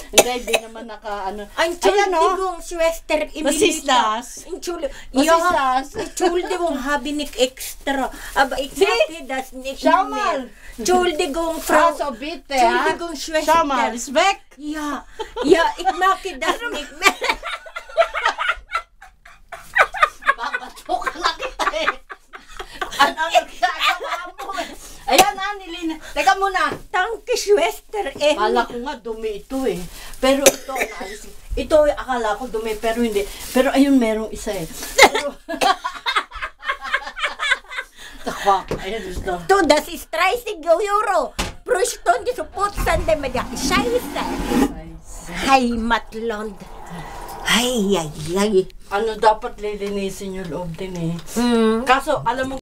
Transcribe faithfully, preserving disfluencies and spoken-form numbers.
Hindi, hindi naman naka, ano. Entschuldigung, Schwester Emilita. Was ist das? Entschuldigung. Was Ja, ist das? Entschuldigung, habe ich extra. Aber ich Sie? sage das nicht Schau mehr. mal. Entschuldigung, Frau. Also bitte, ha? Entschuldigung, Schwester. Schau mal, ist weg. Ja, ja, ich mag das nicht mehr. Babato ka na kita eh. Ano ang ginagawa mo eh? Ayan, Annalyn. Teka muna. Danke, Schwester Emilita. Akala ko nga dumi ito eh. Pero ito, naalis. Ito, akala ko dumi, pero hindi. Pero ayun, merong isa eh. Pero... Takwa. Ayun, ito. Du, das ist dreißig Euro pro Stunde zu putzen, damit ja Scheiße. Heimatland. Ay, ay, ay. Ano, dapat lilinisin yung loob din eh. Mm. Kaso, alam mo,